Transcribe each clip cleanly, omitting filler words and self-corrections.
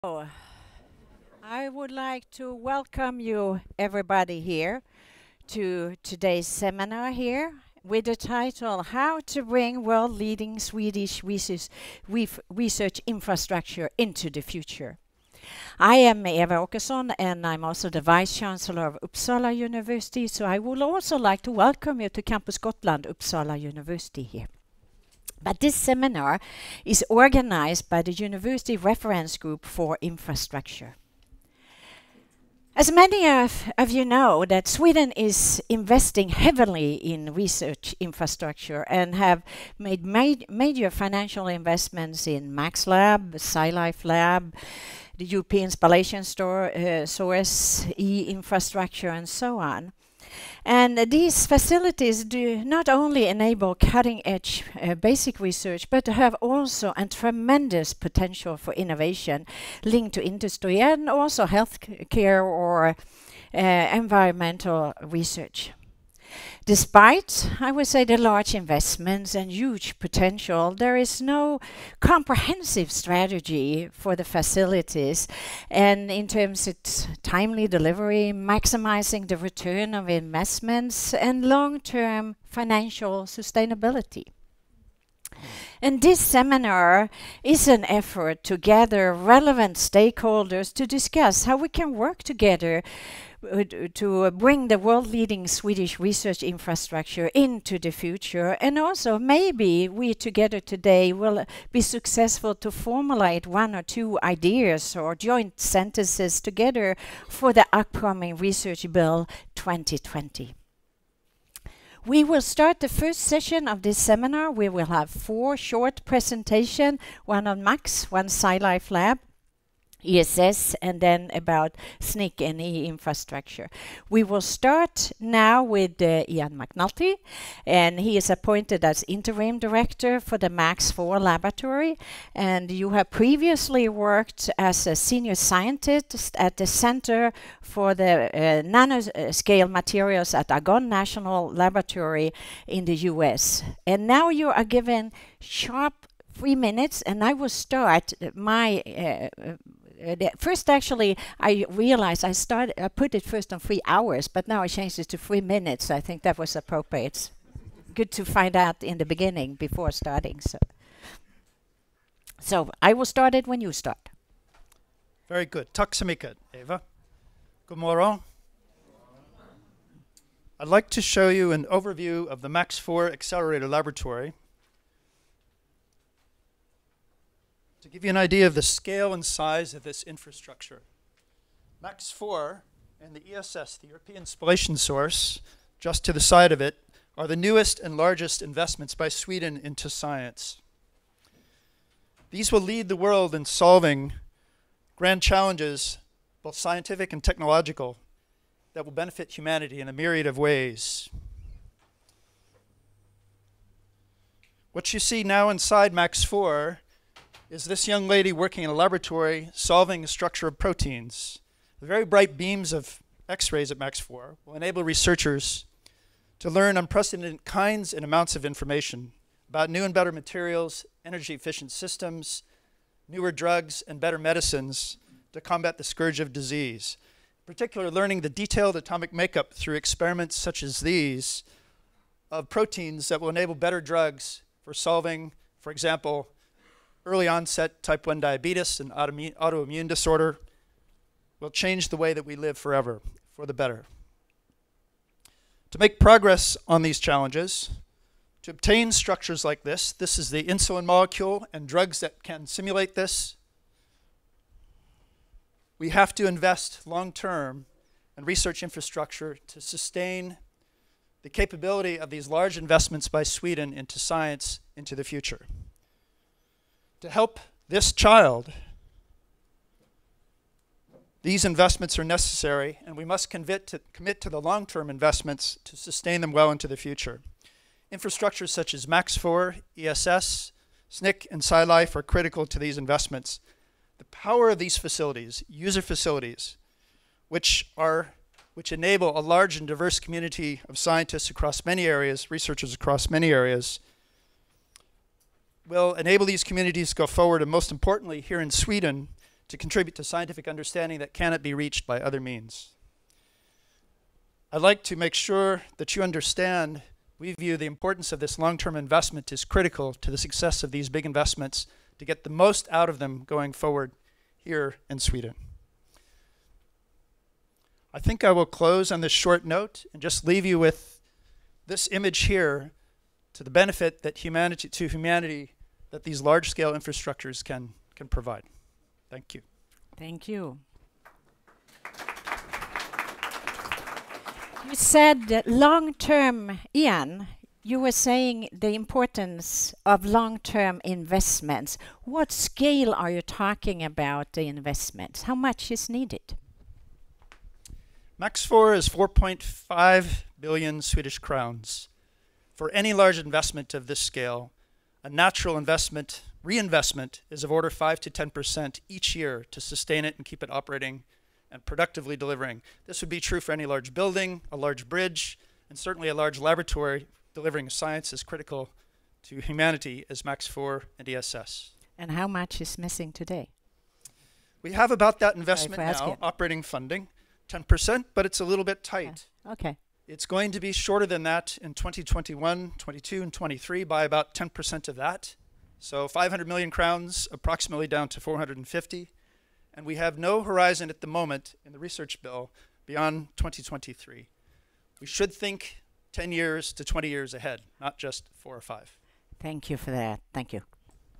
Oh, I would like to welcome you, everybody, here to today's seminar here with the title How to Bring World-Leading Swedish Research Infrastructure into the Future. I am Eva Åkesson, and I'm also the Vice-Chancellor of Uppsala University, so I would also like to welcome you to Campus Gotland, Uppsala University here. But this seminar is organized by the University Reference Group for Infrastructure. As many of you know, that Sweden is investing heavily in research infrastructure and have made major financial investments in MaxLab, SciLifeLab, the European Spallation Source, e-infrastructure, and so on. And these facilities do not only enable cutting-edge basic research, but have also a tremendous potential for innovation linked to industry and also healthcare or environmental research. Despite, I would say, the large investments and huge potential, there is no comprehensive strategy for the facilities, and in terms of timely delivery, maximizing the return of investments, and long-term financial sustainability. And this seminar is an effort to gather relevant stakeholders to discuss how we can work together to bring the world-leading Swedish research infrastructure into the future, and also maybe we together today will be successful to formulate one or two ideas or joint sentences together for the upcoming Research Bill 2020. We will start the first session of this seminar. We will have 4 short presentations, one on Max, one SciLifeLab, ESS, and then about SNCC and e-infrastructure. We will start now with Ian McNulty, and he is appointed as interim director for the MAX4 laboratory, and you have previously worked as a senior scientist at the Center for the Nanoscale Materials at Argonne National Laboratory in the US. And now you are given sharp 3 minutes, and I will start my first, actually, I realized I put it first on 3 hours, but now I changed it to 3 minutes. I think that was appropriate. It's good to find out in the beginning before starting. So I will start it when you start. Very good. Tack så mycket, Eva. God morgon. I'd like to show you an overview of the MAX4 Accelerator Laboratory to give you an idea of the scale and size of this infrastructure. MAX4 and the ESS, the European Spallation Source, just to the side of it, are the newest and largest investments by Sweden into science. These will lead the world in solving grand challenges, both scientific and technological, that will benefit humanity in a myriad of ways. What you see now inside MAX4 is this young lady working in a laboratory solving the structure of proteins. The very bright beams of X-rays at MAX4 will enable researchers to learn unprecedented kinds and amounts of information about new and better materials, energy-efficient systems, newer drugs, and better medicines to combat the scourge of disease. In particular, learning the detailed atomic makeup through experiments such as these of proteins that will enable better drugs for solving, for example, early onset type 1 diabetes and autoimmune disorder will change the way that we live forever, for the better. To make progress on these challenges, to obtain structures like this is the insulin molecule and drugs that can simulate this, we have to invest long-term in research infrastructure to sustain the capability of these large investments by Sweden into science into the future. To help this child, these investments are necessary, and we must commit to the long-term investments to sustain them well into the future. Infrastructures such as MAX4, ESS, SNCC, and SciLife are critical to these investments. The power of these facilities, user facilities, which enable a large and diverse community of scientists across many areas, researchers across many areas, will enable these communities to go forward, and most importantly, here in Sweden, to contribute to scientific understanding that cannot be reached by other means. I'd like to make sure that you understand we view the importance of this long-term investment as critical to the success of these big investments to get the most out of them going forward here in Sweden. I think I will close on this short note and just leave you with this image here to the benefit that humanity that these large-scale infrastructures can provide. Thank you. Thank you. You said that long-term, Ian, you were saying the importance of long-term investments. What scale are you talking about the investments? How much is needed? Max 4 is 4.5 billion Swedish crowns. For any large investment of this scale, a natural investment, reinvestment, is of order 5 to 10% each year to sustain it and keep it operating and productively delivering. This would be true for any large building, a large bridge, and certainly a large laboratory delivering science as critical to humanity as Max 4 and ESS. And how much is missing today? We have about that investment now, operating funding, 10%, but it's a little bit tight. Yeah. Okay. It's going to be shorter than that in 2021, 22, and 23 by about 10% of that. So 500 million crowns, approximately down to 450. And we have no horizon at the moment in the research bill beyond 2023. We should think 10 years to 20 years ahead, not just 4 or 5. Thank you for that. Thank you.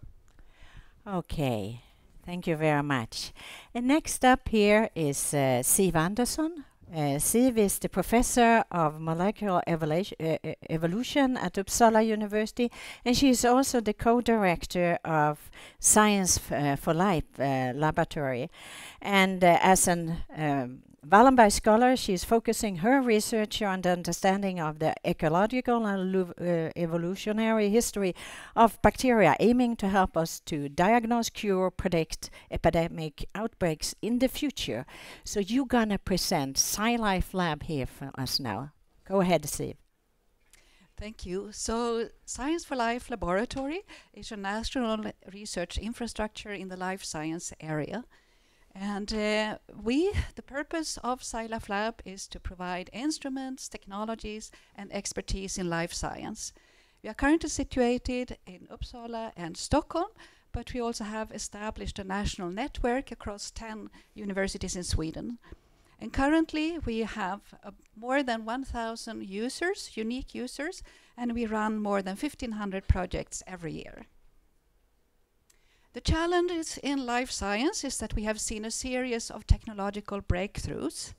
Okay. Thank you very much. And next up here is Siv Andersson. Siv is the professor of molecular evolution at Uppsala University, and she is also the co-director of Science for Life laboratory. And as an Wallenberg scholar, she is focusing her research on the understanding of the ecological and evolutionary history of bacteria, aiming to help us to diagnose, cure, predict epidemic outbreaks in the future. So you're gonna present SciLifeLab here for us now. Go ahead, Steve. Thank you. So Science for Life Laboratory is a national research infrastructure in the life science area. And the purpose of SciLifeLab is to provide instruments, technologies, and expertise in life science. We are currently situated in Uppsala and Stockholm, but we also have established a national network across 10 universities in Sweden. And currently we have more than 1,000 users, unique users, and we run more than 1,500 projects every year. The challenges in life science is that we have seen a series of technological breakthroughs.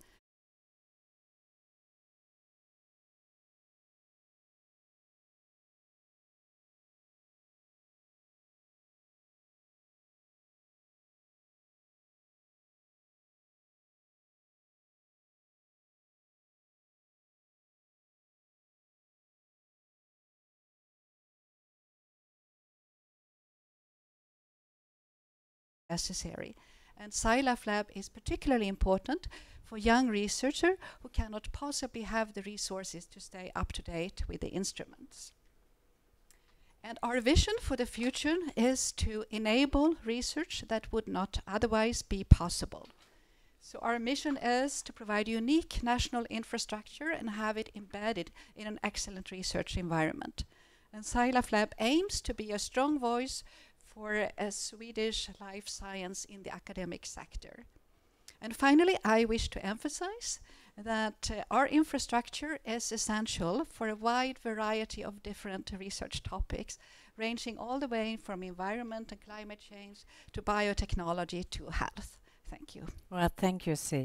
Necessary. And SciLifeLab is particularly important for young researchers who cannot possibly have the resources to stay up to date with the instruments. And our vision for the future is to enable research that would not otherwise be possible. So our mission is to provide unique national infrastructure and have it embedded in an excellent research environment. And SciLifeLab aims to be a strong voice for a Swedish life science in the academic sector. And finally, I wish to emphasize that our infrastructure is essential for a wide variety of different research topics, ranging all the way from environment and climate change to biotechnology to health. Thank you. Well, thank you, Siv.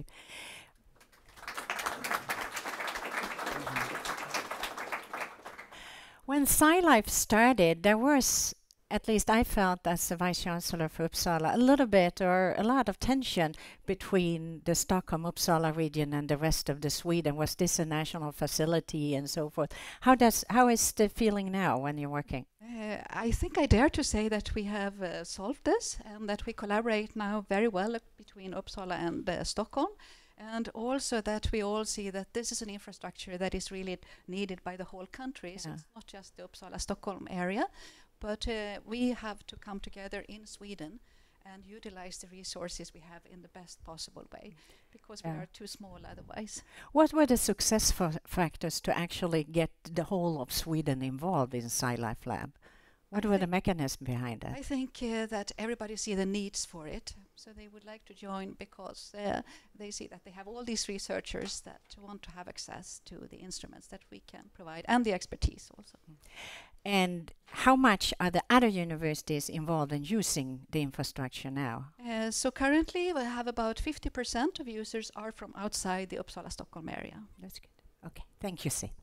When SciLife started, there was, at least I felt as the Vice-Chancellor for Uppsala, a little bit or a lot of tension between the Stockholm-Uppsala region and the rest of the Sweden. Was this a national facility and so forth? How is the feeling now when you're working? I think I dare to say that we have solved this and that we collaborate now very well between Uppsala and Stockholm. And also that we all see that this is an infrastructure that is really needed by the whole country. Yeah. So it's not just the Uppsala-Stockholm area. But we have to come together in Sweden and utilize the resources we have in the best possible way, because we are too small otherwise. What were the success factors to actually get the whole of Sweden involved in SciLifeLab? What were the mechanisms behind that? I think that everybody see the needs for it, so they would like to join because they see that they have all these researchers that want to have access to the instruments that we can provide, and the expertise also. And how much are the other universities involved in using the infrastructure now? So currently we have about 50% of users are from outside the Uppsala-Stockholm area. That's good. Okay, thank you, Si.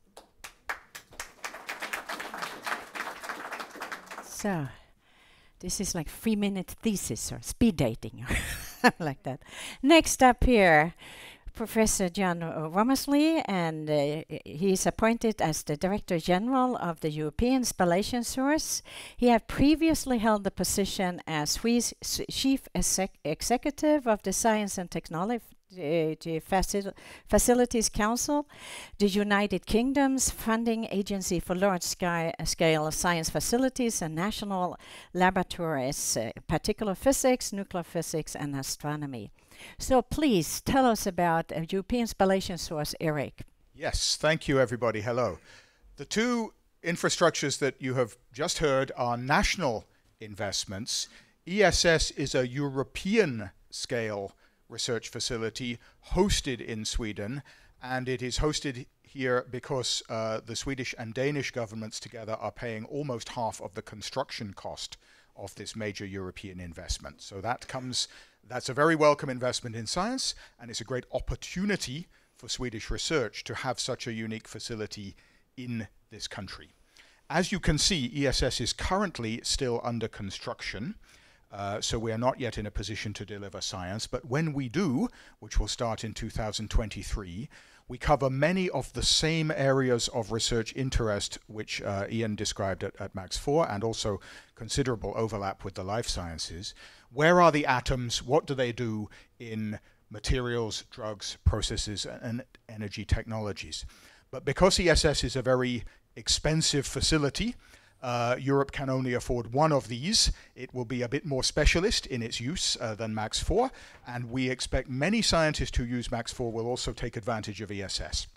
So, this is like 3-minute thesis or speed dating or like that. Next up here, Professor John Womersley, and he's appointed as the Director General of the European Spallation Source. He had previously held the position as Chief Executive of the Science and Technology Facilities Council, the United Kingdom's funding agency for large-scale science facilities and national laboratories, particular physics, nuclear physics, and astronomy. So please tell us about European Spallation Source, Eric. Yes, thank you, everybody. Hello. The two infrastructures that you have just heard are national investments. ESS is a European scale research facility hosted in Sweden, and it is hosted here because the Swedish and Danish governments together are paying almost half of the construction cost of this major European investment. So that's a very welcome investment in science, and it's a great opportunity for Swedish research to have such a unique facility in this country. As you can see, ESS is currently still under construction. So we are not yet in a position to deliver science, but when we do, which will start in 2023, we cover many of the same areas of research interest which Ian described at Max 4, and also considerable overlap with the life sciences. Where are the atoms? What do they do in materials, drugs, processes, and energy technologies? But because ESS is a very expensive facility, Europe can only afford one of these. It will be a bit more specialist in its use than Max 4, and we expect many scientists who use Max 4 will also take advantage of ESS.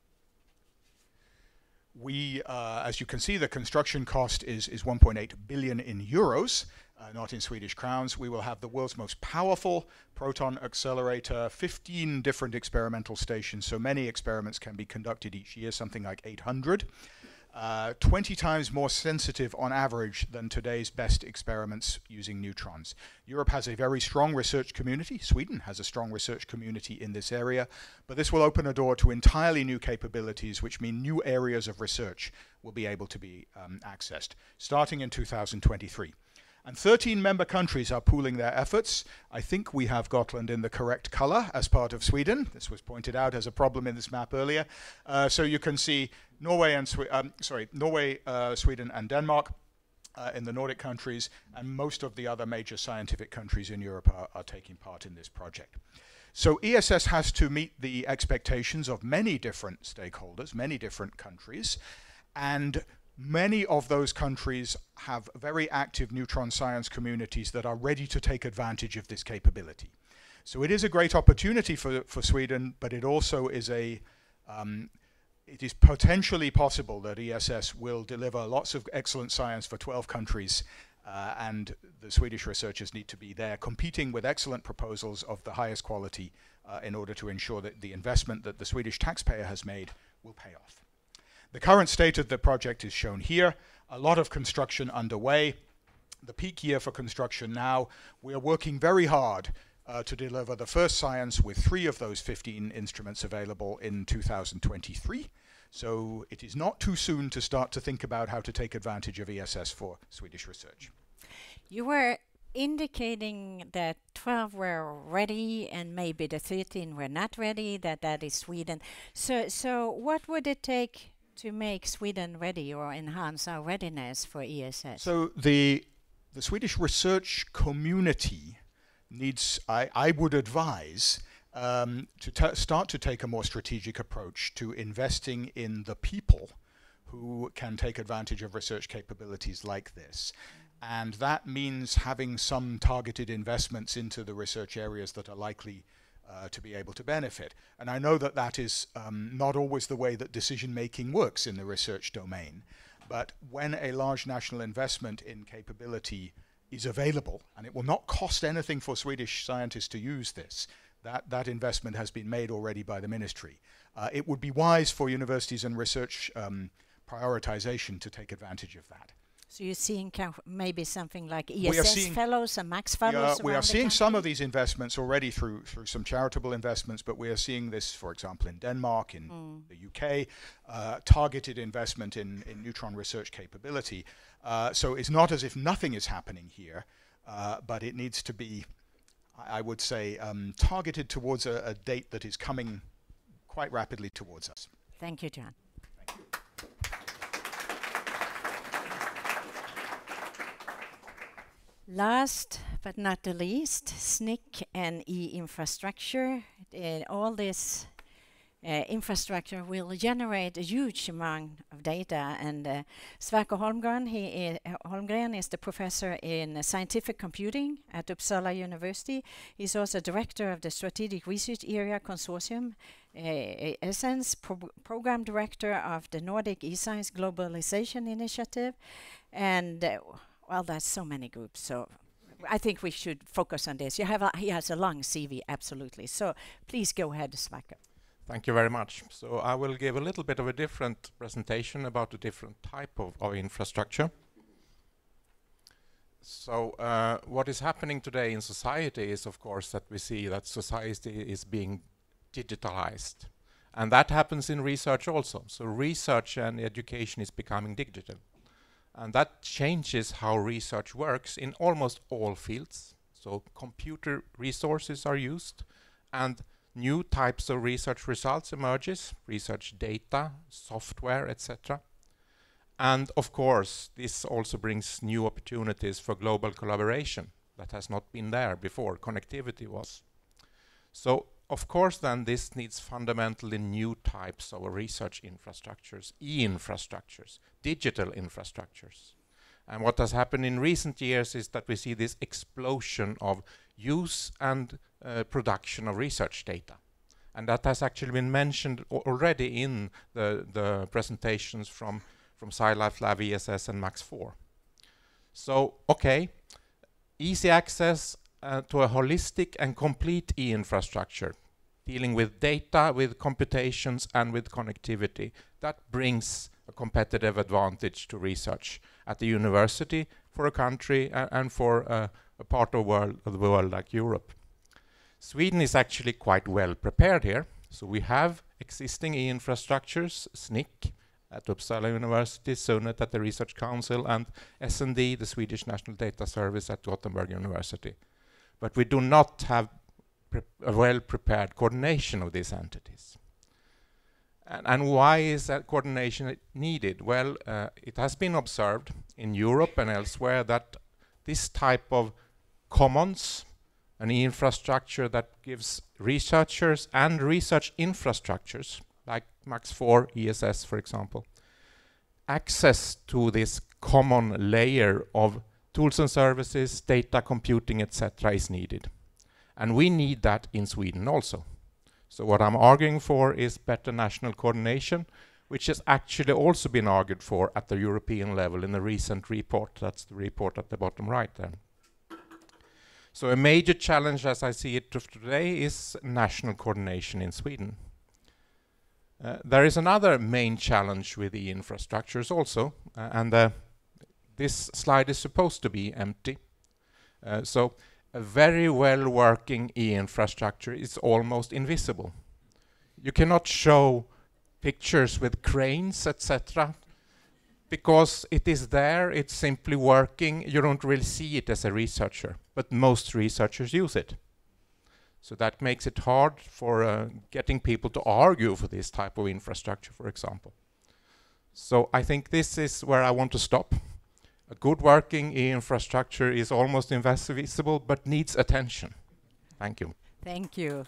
As you can see, the construction cost is 1.8 billion in euros, not in Swedish crowns. We will have the world's most powerful proton accelerator, 15 different experimental stations, so many experiments can be conducted each year, something like 800. 20 times more sensitive on average than today's best experiments using neutrons. Europe has a very strong research community. Sweden has a strong research community in this area, but this will open a door to entirely new capabilities, which mean new areas of research will be able to be accessed, starting in 2023. And 13 member countries are pooling their efforts. I think we have Gotland in the correct color as part of Sweden. This was pointed out as a problem in this map earlier. So you can see Norway, Sweden, and Denmark in the Nordic countries, and most of the other major scientific countries in Europe are taking part in this project. So ESS has to meet the expectations of many different stakeholders, many different countries, and many of those countries have very active neutron science communities that are ready to take advantage of this capability. So it is a great opportunity for Sweden, but it also is it is potentially possible that ESS will deliver lots of excellent science for 12 countries, and the Swedish researchers need to be there competing with excellent proposals of the highest quality in order to ensure that the investment that the Swedish taxpayer has made will pay off. The current state of the project is shown here. A lot of construction underway. The peak year for construction now. We are working very hard to deliver the first science with 3 of those 15 instruments available in 2023. So it is not too soon to start to think about how to take advantage of ESS for Swedish research. You were indicating that 12 were ready and maybe the 13 were not ready, that is Sweden. So what would it take to make Sweden ready or enhance our readiness for ESS? So the Swedish research community needs, I would advise, to start to take a more strategic approach to investing in the people who can take advantage of research capabilities like this. And that means having some targeted investments into the research areas that are likely to be able to benefit. And I know that that is not always the way that decision making works in the research domain, but when a large national investment in capability is available, and it will not cost anything for Swedish scientists to use this, that investment has been made already by the ministry. It would be wise for universities and research prioritization to take advantage of that. So you're seeing maybe something like ESS fellows and Max fellows? We are seeing some of these investments already through some charitable investments, but we are seeing this, for example, in Denmark, in the UK, targeted investment in neutron research capability. So it's not as if nothing is happening here, but it needs to be, I would say, targeted towards a date that is coming quite rapidly towards us. Thank you, John. Thank you. Last but not the least, SNCC and e-infrastructure. All this infrastructure will generate a huge amount of data, and Sverker Holmgren is the professor in scientific computing at Uppsala University. He's also director of the Strategic Research Area Consortium, Essence, program director of the Nordic eScience Globalization Initiative, and well, there's so many groups, so I think we should focus on this. He has a long CV, absolutely. So please go ahead, Sverker. Thank you very much. So I will give a little bit of a different presentation about a different type of infrastructure. So what is happening today in society is, of course, that we see that society is being digitalized. And that happens in research also. So research and education is becoming digital. And that changes how research works in almost all fields. So computer resources are used, and new types of research results emerges, research data, software, etc. And of course, this also brings new opportunities for global collaboration that has not been there before. Connectivity was. So of course then this needs fundamentally new types of research infrastructures, e-infrastructures, digital infrastructures. And what has happened in recent years is that we see this explosion of use and production of research data. And that has actually been mentioned already in the presentations from SciLifeLab, ESS and Max4. So, okay, easy access to a holistic and complete e-infrastructure, dealing with data, with computations, and with connectivity. That brings a competitive advantage to research at the university, for a country, and for a part of the world like Europe. Sweden is actually quite well prepared here. So we have existing e-infrastructures, SNCC at Uppsala University, SUNET at the Research Council, and SND, the Swedish National Data Service at Gothenburg University. But we do not have a well-prepared coordination of these entities. And why is that coordination needed? Well, it has been observed in Europe and elsewhere that this type of commons, an infrastructure that gives researchers and research infrastructures, like Max4, ESS, for example, access to this common layer of tools and services, data computing, etc. is needed. And we need that in Sweden also. So what I'm arguing for is better national coordination, which has actually also been argued for at the European level in a recent report. That's the report at the bottom right there. So a major challenge, as I see it today, is national coordination in Sweden. There is another main challenge with the infrastructures also, and this slide is supposed to be empty. So a very well working e-infrastructure is almost invisible. You cannot show pictures with cranes, etc. because it is there, it's simply working. You don't really see it as a researcher, but most researchers use it. So that makes it hard for getting people to argue for this type of infrastructure, for example. So I think this is where I want to stop. A good working e-infrastructure is almost invisible, but needs attention. Thank you. Thank you.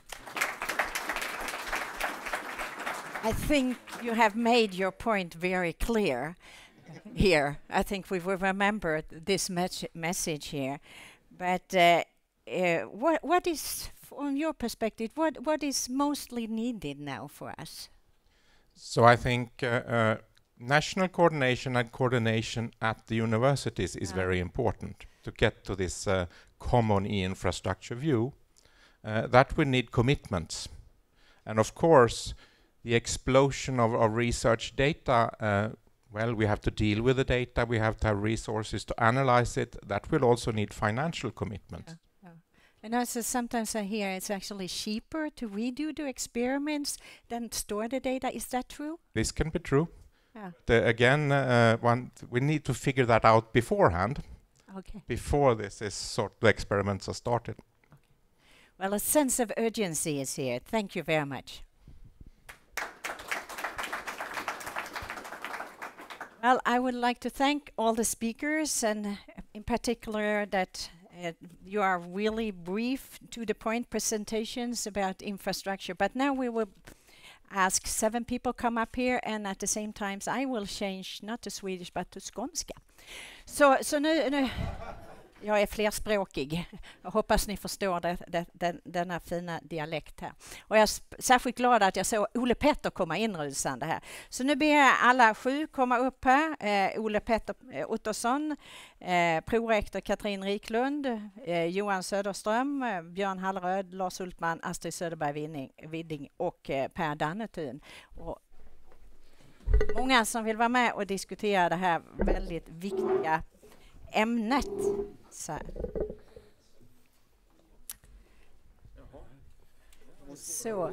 I think you have made your point very clear. here. I think we will remember this message here. But what is, from your perspective, what is mostly needed now for us? So I think national coordination and coordination at the universities is very important to get to this common e-infrastructure view. That we need commitments. And of course, the explosion of research data, well, we have to deal with the data, we have to have resources to analyze it. That will also need financial commitment. And also sometimes I hear it's actually cheaper to redo the experiments than store the data. Is that true? This can be true. Yeah. Again, we need to figure that out beforehand, before the experiments are started. Well, a sense of urgency is here. Thank you very much. Well, I would like to thank all the speakers, and in particular that you are really brief, to the point presentations about infrastructure. But now we will ask 7 people come up here, and at the same time I will change not to Swedish but to skånska. Så nu jag är flerspråkig. Jag hoppas ni förstår denna fina dialekt här. Och jag är särskilt glad att jag såg Ole Petter komma inrusande här. Så nu ber jag alla 7 komma upp här. Ole Petter Ottersen, prorektor Katrine Riklund, Johan Söderström, Björn Halleröd, Lars Hultman, Astrid Söderbergh Widding och Per Dannetun. Och många som vill vara med och diskutera det här väldigt viktiga ämnet. Så.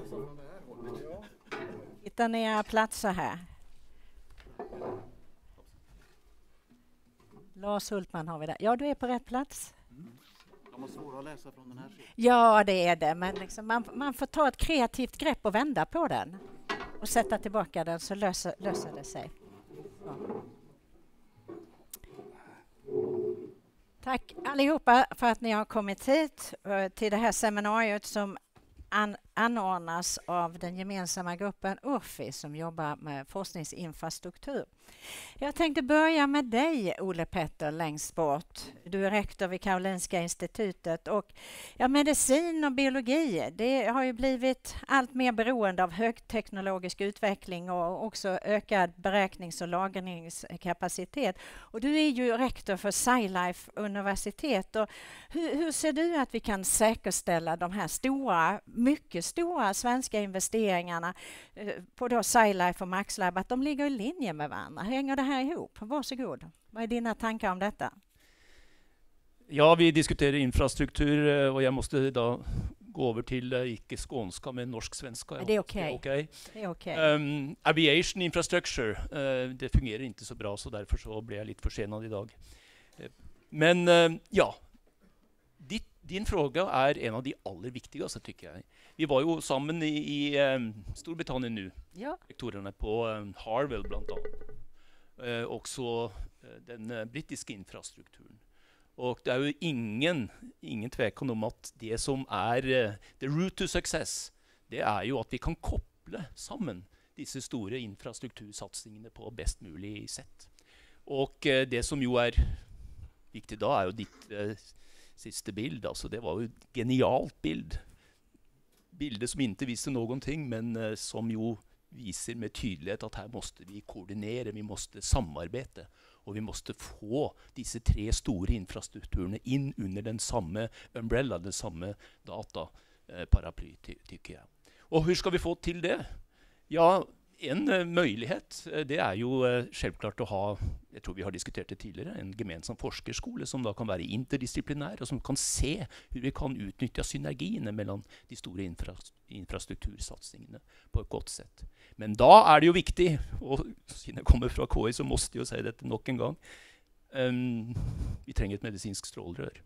Hittar ni era platser här? Lars Hultman har vi där. Ja, du är på rätt plats. De var svåra att läsa från den här sidan. Ja, det är det. Men liksom man får ta ett kreativt grepp och vända på den. Och sätta tillbaka den, så löser det sig. Ja. Tack allihopa för att ni har kommit hit till det här seminariet som anordnas av den gemensamma gruppen URFI som jobbar med forskningsinfrastruktur. Jag tänkte börja med dig, Ole Petter, längst bort. Du är rektor vid Karolinska institutet, och medicin och biologi, det har ju blivit allt mer beroende av högteknologisk utveckling och också ökad beräknings- och lagringskapacitet. Och du är ju rektor för SciLife universitet. Och hur ser du att vi kan säkerställa de här mycket stora svenska investeringarna på då SciLife och MaxLab, att de ligger i linje med varandra? Hänger det här ihop? Varsågod. Vad är dina tankar om detta? Ja, vi diskuterar infrastruktur, och jag måste då gå över till icke skånska med norsk-svenska. Det är okej. Det är okej. Aviation infrastructure, det fungerar inte så bra, så därför så blir jag lite försenad idag. Men ja, din fråga är en av de allra viktigaste, tycker jag. Vi var ju samman i Storbritannien nu, rektorerna på Harvard bland annat. Också den brittiska infrastrukturen. Och det är ju ingen tvekan om att det som är the route to success, det är ju att vi kan koppla samman dessa stora infrastruktursatsningarna på bäst möjligt sätt. Och det som ju är viktigt då är ju ditt sista bild. Alltså det var ju ett genialt bilder som inte visste någonting, men som ju visar med tydlighet att här måste vi koordinera, vi måste samarbeta, och vi måste få dessa 3 stora infrastrukturerna in under den samma umbrella, den samma dataparaply, tycker jag. Och hur ska vi få till det? Ja, en möjlighet, det är ju självklart att ha, jag tror vi har diskuterat det tidigare, en gemensam forskarskola som då kan vara interdisciplinär och som kan se hur vi kan utnyttja synergierna mellan de stora infrastruktursatsningarna på ett gott sätt. Men då är det ju viktigt, och när jag kommer från KI så måste jag säga detta nog en gång, vi tränger ett medicinskt strålrör.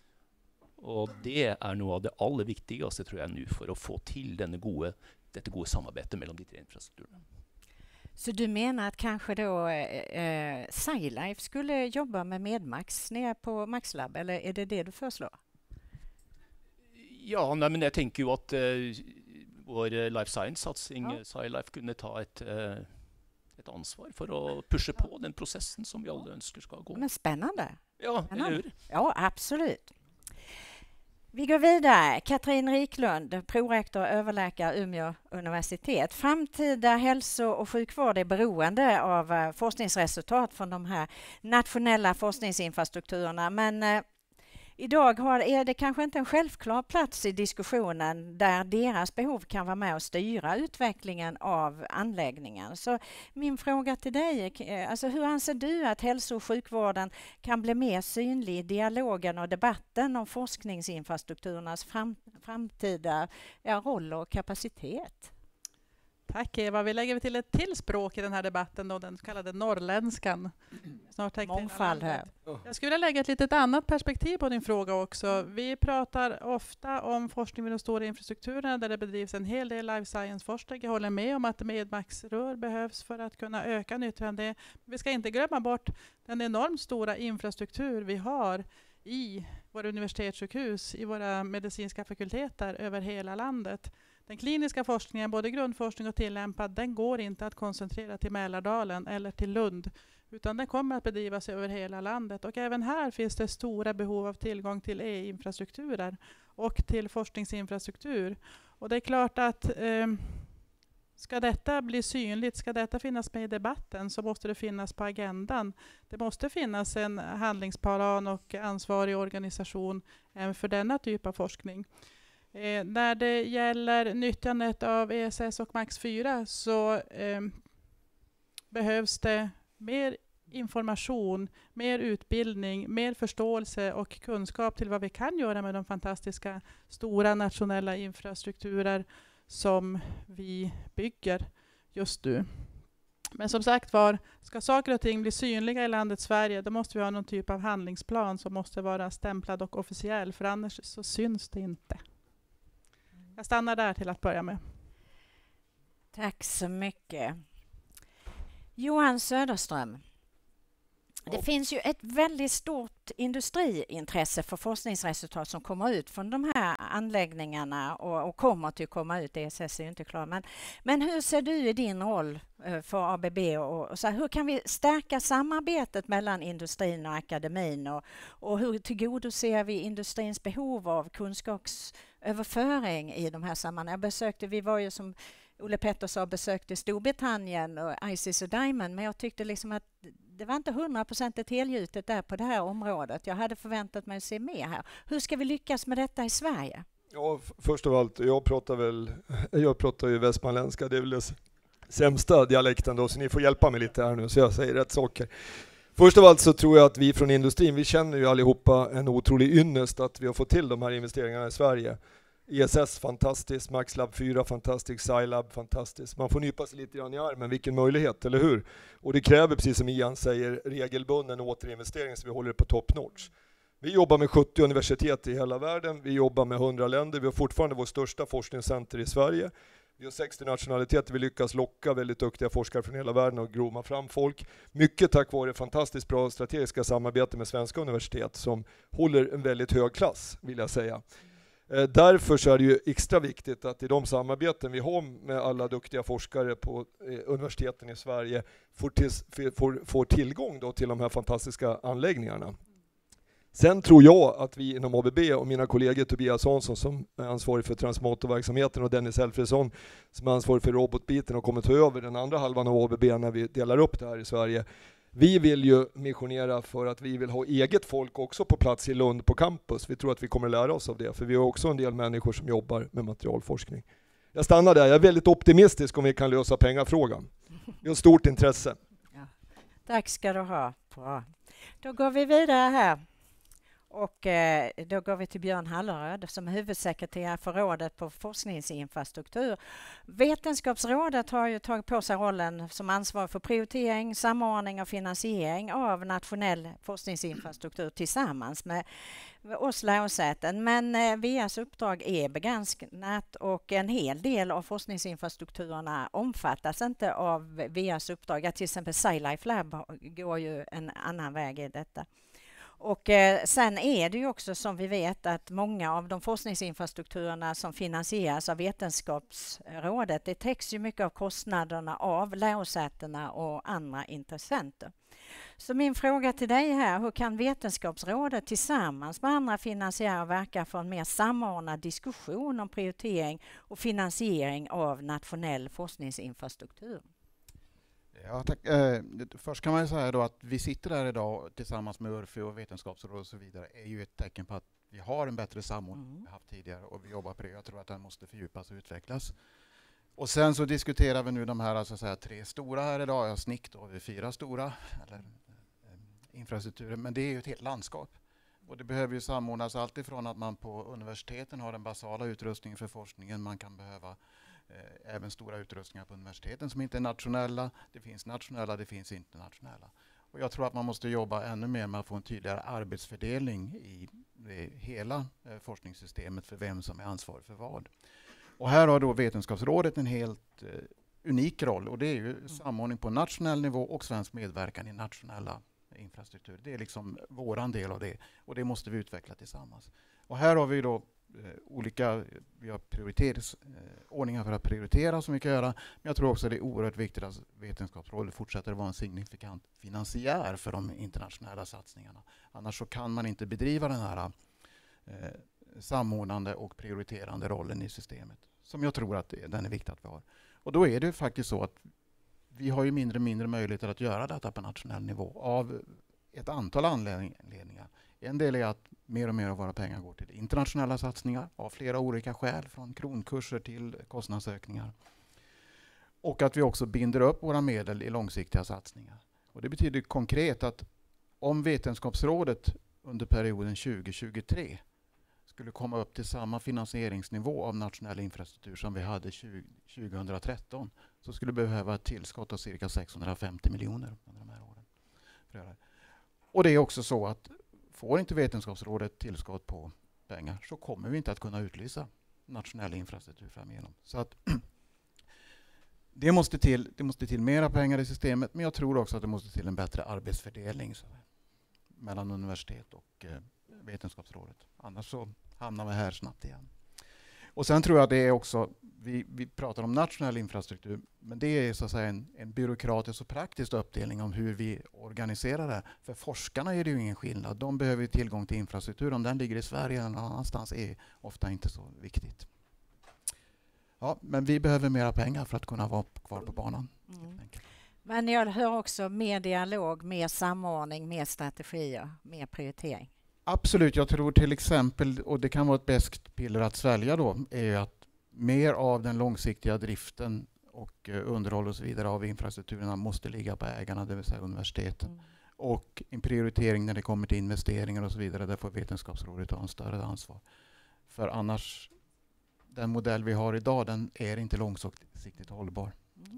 Och det är nog av det allra viktigaste, tror jag, nu för att få till detta goda samarbete mellan de 3 infrastrukturerna. Så du menar att kanske då SciLife skulle jobba med Medmax nere på MaxLab, eller är det det du föreslår? Ja, nej, men jag tänker ju att vår life science-satsning, SciLife, kunde ta ett ett ansvar för att pusha på den processen som vi alla önskar ska gå. Men spännande. Ja, Spännande. eller hur? Ja, absolut. Vi går vidare. Katrine Riklund, prorektor och överläkare Umeå universitet. Framtida hälso- och sjukvård är beroende av forskningsresultat från de här nationella forskningsinfrastrukturerna. Men idag är det kanske inte en självklar plats i diskussionen där deras behov kan vara med och styra utvecklingen av anläggningen. Så min fråga till dig, alltså hur anser du att hälso- och sjukvården kan bli mer synlig i dialogen och debatten om forskningsinfrastrukturernas framtida roll och kapacitet? Tack Eva. Vi lägger till ett till språk i den här debatten, då, den så kallade norrländskan. Snart Mångfald här. Jag skulle vilja lägga ett litet annat perspektiv på din fråga också. Vi pratar ofta om forskning med de stora infrastrukturerna där det bedrivs en hel del life science-forskning. Jag håller med om att medmaxrör behövs för att kunna öka nyttjandet. Men vi ska inte glömma bort den enormt stora infrastruktur vi har i våra universitetssjukhus, i våra medicinska fakulteter över hela landet. Den kliniska forskningen, både grundforskning och tillämpad, den går inte att koncentrera till Mälardalen eller till Lund, utan den kommer att bedrivas över hela landet. Och även här finns det stora behov av tillgång till e-infrastrukturer och till forskningsinfrastruktur. Och det är klart att ska detta bli synligt, ska detta finnas med i debatten, så måste det finnas på agendan. Det måste finnas en handlingsplan och ansvarig organisation även för denna typ av forskning. När det gäller nyttjandet av ESS och Max 4 så behövs det mer information, mer utbildning, mer förståelse och kunskap till vad vi kan göra med de fantastiska stora nationella infrastrukturer som vi bygger just nu. Men som sagt var, ska saker och ting bli synliga i landet Sverige, då måste vi ha någon typ av handlingsplan som måste vara stämplad och officiell, för annars så syns det inte. Jag stannar där till att börja med. Tack så mycket. Johan Söderström. Det finns ju ett väldigt stort industriintresse för forskningsresultat som kommer ut från de här anläggningarna och kommer till att komma ut. ESS är ju inte klar. Men hur ser du i din roll för ABB? Och så här, hur kan vi stärka samarbetet mellan industrin och akademin? Och hur tillgodoser vi industrins behov av kunskapsöverföring i de här sammanhangen? Vi var ju som Olle Pettersson besökte Storbritannien och ISIS och Diamond, men jag tyckte liksom att det var inte 100% helgjutet där på det här området. Jag hade förväntat mig att se mer här. Hur ska vi lyckas med detta i Sverige? Ja, först av allt, jag pratar ju västmanländska, det är väl det sämsta dialekten då, så ni får hjälpa mig lite här nu så jag säger rätt saker. Först av allt så tror jag att vi från industrin, vi känner ju allihopa en otrolig ynnest att vi har fått till de här investeringarna i Sverige. ESS fantastiskt, MaxLab 4 fantastiskt, SciLab fantastiskt. Man får nypa sig lite grann i armen, vilken möjlighet, eller hur? Och det kräver, precis som Ian säger, regelbunden återinvestering så vi håller det på top notch. Vi jobbar med 70 universitet i hela världen, vi jobbar med 100 länder, vi har fortfarande vår största forskningscenter i Sverige. Vi har 60 nationaliteter, vi lyckas locka väldigt duktiga forskare från hela världen och groma fram folk. Mycket tack vare fantastiskt bra strategiska samarbete med svenska universitet som håller en väldigt hög klass, vill jag säga. Därför så är det ju extra viktigt att i de samarbeten vi har med alla duktiga forskare på universiteten i Sverige får tillgång då till de här fantastiska anläggningarna. Sen tror jag att vi inom ABB och mina kollegor Tobias Hansson som är ansvarig för transmotorverksamheten och Dennis Elfredsson som är ansvarig för robotbiten och kommer ta över den andra halvan av ABB när vi delar upp det här i Sverige. Vi vill ju missionera för att vi vill ha eget folk också på plats i Lund på campus. Vi tror att vi kommer lära oss av det, för vi har också en del människor som jobbar med materialforskning. Jag stannar där. Jag är väldigt optimistisk om vi kan lösa pengafrågan. Vi har stort intresse. Ja. Tack ska du ha. Bra. Då går vi vidare här. Och då går vi till Björn Halleröd som är huvudsekreterare för rådet på forskningsinfrastruktur. Vetenskapsrådet har ju tagit på sig rollen som ansvar för prioritering, samordning och finansiering av nationell forskningsinfrastruktur tillsammans med oss lärosäten. Men VIAs uppdrag är begränsat och en hel del av forskningsinfrastrukturerna omfattas inte av VIAs uppdrag. Till exempel SciLifeLab går ju en annan väg i detta. Och sen är det ju också som vi vet att många av de forskningsinfrastrukturerna som finansieras av Vetenskapsrådet, det täcks ju mycket av kostnaderna av lärosätena och andra intressenter. Så min fråga till dig här, hur kan Vetenskapsrådet tillsammans med andra finansiärer verka för en mer samordnad diskussion om prioritering och finansiering av nationell forskningsinfrastruktur? Ja, tack. Först kan man ju säga då att vi sitter där idag tillsammans med URFI och Vetenskapsrådet och så vidare är ju ett tecken på att vi har en bättre samordning än vi haft tidigare och vi jobbar på det. Jag tror att den måste fördjupas och utvecklas. Och sen så diskuterar vi nu de här så att säga 3 stora här idag. Jag snitt då vi 4 stora eller infrastrukturer, men det är ju ett helt landskap. Och det behöver ju samordnas allt ifrån att man på universiteten har den basala utrustningen för forskningen. Man kan behöva även stora utrustningar på universiteten som inte är nationella. Det finns internationella. Och jag tror att man måste jobba ännu mer med att få en tydligare arbetsfördelning i hela forskningssystemet för vem som är ansvarig för vad. Och här har då Vetenskapsrådet en helt unik roll och det är ju samordning på nationell nivå och svensk medverkan i nationella infrastruktur. Det är liksom våran del av det och det måste vi utveckla tillsammans. Och här har vi då vi har ordningar för att prioritera som vi kan göra. Men jag tror också att det är oerhört viktigt att Vetenskapsrådet fortsätter att vara en signifikant finansiär för de internationella satsningarna. Annars så kan man inte bedriva den här samordnande och prioriterande rollen i systemet. Som jag tror att den är viktig att vi har. Och då är det faktiskt så att vi har ju mindre möjligheter att göra detta på nationell nivå av ett antal anledningar. En del är att mer och mer av våra pengar går till internationella satsningar av flera olika skäl, från kronkurser till kostnadsökningar. Och att vi också binder upp våra medel i långsiktiga satsningar. Och det betyder konkret att om Vetenskapsrådet under perioden 2023 skulle komma upp till samma finansieringsnivå av nationell infrastruktur som vi hade 2013 så skulle vi behöva ett tillskott av cirka 650 miljoner under de här åren. Och det är också så att får inte Vetenskapsrådet tillskott på pengar så kommer vi inte att kunna utlysa nationell infrastruktur framigenom. Så att det måste till mera pengar i systemet, men jag tror också att det måste till en bättre arbetsfördelning mellan universitet och Vetenskapsrådet. Annars så hamnar vi här snabbt igen. Och sen tror jag att det är också, vi pratar om nationell infrastruktur, men det är så att säga en byråkratisk och praktisk uppdelning om hur vi organiserar det. För forskarna är det ju ingen skillnad. De behöver tillgång till infrastruktur. Om den ligger i Sverige eller någon annanstans är ofta inte så viktigt. Ja, men vi behöver mera pengar för att kunna vara kvar på banan. Men jag hör också mer dialog, mer samordning, mer strategier, mer prioritering. Absolut, jag tror till exempel, och det kan vara ett beskt piller att svälja då, är att mer av den långsiktiga driften och underhåll och så vidare av infrastrukturerna måste ligga på ägarna, det vill säga universiteten. Och en prioritering när det kommer till investeringar och så vidare, där får Vetenskapsrådet ta en större ansvar. För annars, den modell vi har idag, den är inte långsiktigt hållbar.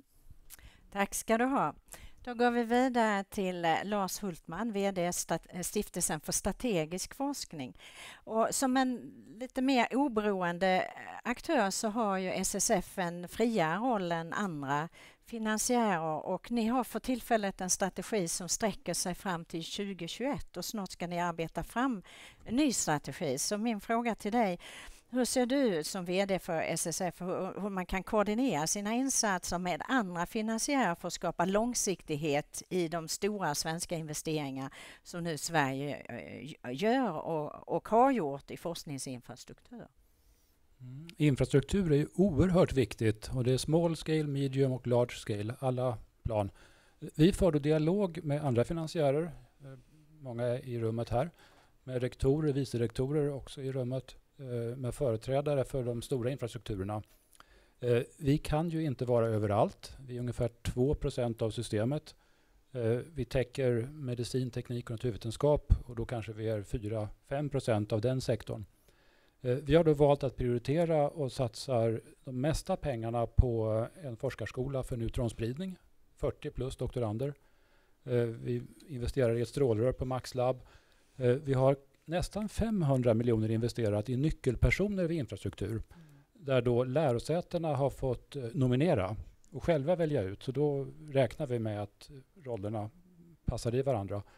Tack ska du ha. Då går vi vidare till Lars Hultman, VD Stiftelsen för strategisk forskning. Och som en lite mer oberoende aktör så har ju SSF en friare roll än andra finansiärer och ni har för tillfället en strategi som sträcker sig fram till 2021 och snart ska ni arbeta fram en ny strategi. Så min fråga till dig, hur ser du ut som VD för SSF hur man kan koordinera sina insatser med andra finansiärer för att skapa långsiktighet i de stora svenska investeringar som nu Sverige gör och har gjort i forskningsinfrastruktur? Infrastruktur är ju oerhört viktigt och det är small scale, medium och large scale, alla plan. Vi för dialog med andra finansiärer, många i rummet här, med rektorer, vicerektorer också i rummet, med företrädare för de stora infrastrukturerna. Vi kan ju inte vara överallt. Vi är ungefär 2% av systemet. Vi täcker medicin, teknik och naturvetenskap och då kanske vi är 4-5% av den sektorn. Vi har då valt att prioritera och satsar de mesta pengarna på en forskarskola för neutronspridning, 40 plus doktorander. Vi investerar i ett strålrör på MaxLab. Vi har nästan 500 miljoner investerat i nyckelpersoner vid infrastruktur. Där då lärosätena har fått nominera och själva välja ut. Så då räknar vi med att rollerna passar i varandra.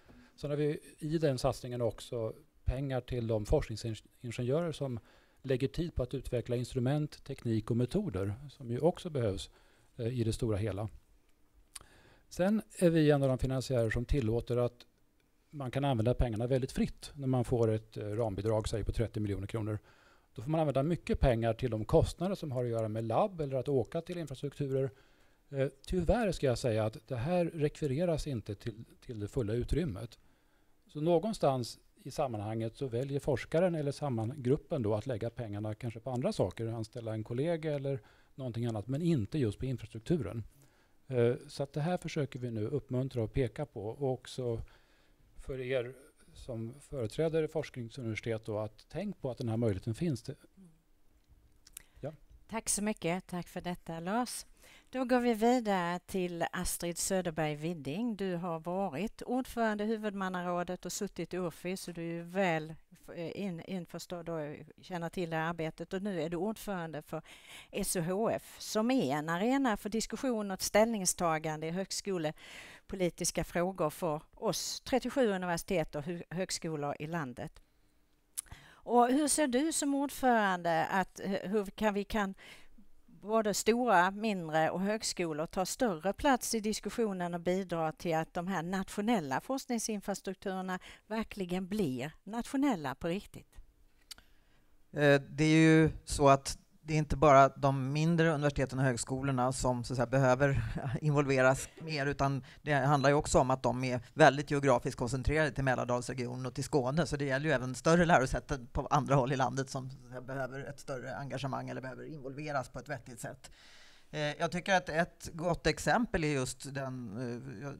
Sen har vi i den satsningen också pengar till de forskningsingenjörer som lägger tid på att utveckla instrument, teknik och metoder som ju också behövs i det stora hela. Sen är vi en av de finansiärer som tillåter att man kan använda pengarna väldigt fritt när man får ett rambidrag, säg på 30 miljoner kronor. Då får man använda mycket pengar till de kostnader som har att göra med labb eller att åka till infrastrukturer. Tyvärr ska jag säga att det här rekvireras inte till det fulla utrymmet. Så någonstans i sammanhanget så väljer forskaren eller gruppen då att lägga pengarna kanske på andra saker, anställa en kollega eller någonting annat, men inte just på infrastrukturen. Så att det här försöker vi nu uppmuntra och peka på, och också för er som företräder forskningsuniversitet då, att tänk på att den här möjligheten finns. Ja. Tack så mycket. Tack för detta, Lars. Då går vi vidare till Astrid Söderbergh Widding. Du har varit ordförande i huvudmannarådet och suttit i URFI, så du är ju väl införstådd och känner till det arbetet. Och nu är du ordförande för SOHF, som är en arena för diskussion och ställningstagande i högskolepolitiska frågor för oss 37 universitet och högskolor i landet. Och hur ser du som ordförande att vi kan både stora, mindre och högskolor ta större plats i diskussionen och bidra till att de här nationella forskningsinfrastrukturerna verkligen blir nationella på riktigt? Det är ju så att det är inte bara de mindre universiteten och högskolorna som så att säga behöver involveras mer, utan det handlar ju också om att de är väldigt geografiskt koncentrerade till Mälardalsregionen och till Skåne, så det gäller ju även större lärosäten på andra håll i landet som så att säga behöver ett större engagemang eller behöver involveras på ett vettigt sätt. Jag tycker att ett gott exempel är just den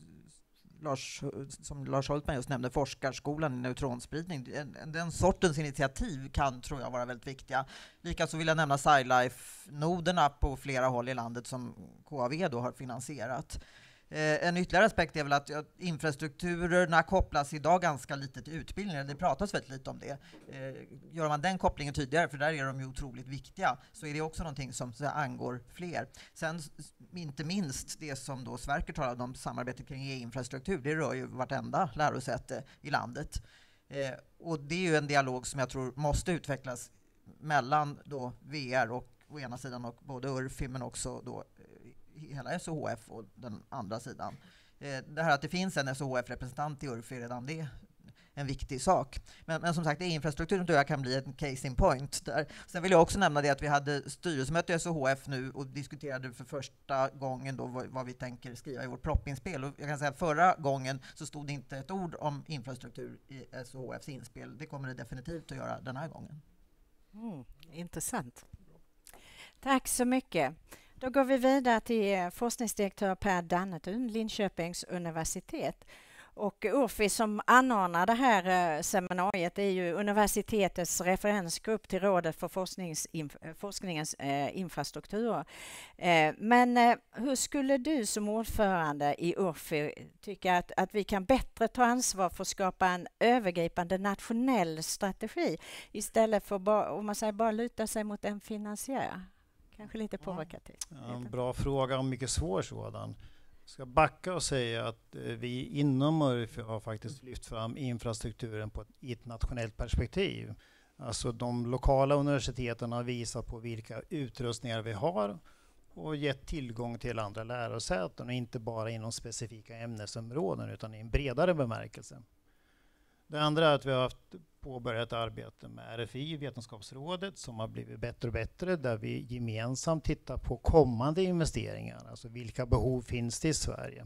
som Lars Hultman just nämnde, forskarskolan i neutronspridning. Den sortens initiativ tror jag vara väldigt viktiga. Likaså vill jag nämna SciLife-noderna på flera håll i landet som KAV då har finansierat. En ytterligare aspekt är väl att infrastrukturerna kopplas idag ganska lite till utbildningen. Det pratas väldigt lite om det. Gör man den kopplingen tydligare, för där är de ju otroligt viktiga, så är det också någonting som så angår fler. Sen inte minst det som då Sverker talade om, samarbetet kring e-infrastruktur, det rör ju vartenda lärosäte i landet. Och det är ju en dialog som jag tror måste utvecklas mellan då VR och å ena sidan och både URFI men också då hela SOHF och den andra sidan. Det här att det finns en SOHF-representant i URFI redan, det är en viktig sak. Men som sagt, infrastrukturen tror jag kan bli en case in point där. Sen vill jag också nämna det att vi hade styrelsemöte i SOHF nu och diskuterade för första gången då vad vi tänker skriva i vårt proppinspel. Och jag kan säga att förra gången så stod det inte ett ord om infrastruktur i SOHFs inspel. Det kommer det definitivt att göra den här gången. Intressant. Tack så mycket. Då går vi vidare till forskningsdirektör Per Dannetun, Linköpings universitet. Och URFI som anordnar det här seminariet är ju universitetets referensgrupp till rådet för forskningens infrastruktur. Men hur skulle du som ordförande i URFI tycka att vi kan bättre ta ansvar för att skapa en övergripande nationell strategi istället för bara luta sig mot en finansiär? Kanske lite provokativt. Ja, en bra fråga och mycket svår sådan. Jag ska backa och säga att vi inom URFI har faktiskt lyft fram infrastrukturen i ett nationellt perspektiv. Alltså de lokala universiteten har visat på vilka utrustningar vi har och gett tillgång till andra lärosäten, och inte bara inom specifika ämnesområden utan i en bredare bemärkelse. Det andra är att vi har påbörjat arbete med RFI, Vetenskapsrådet, som har blivit bättre och bättre, där vi gemensamt tittar på kommande investeringar, alltså vilka behov finns det i Sverige.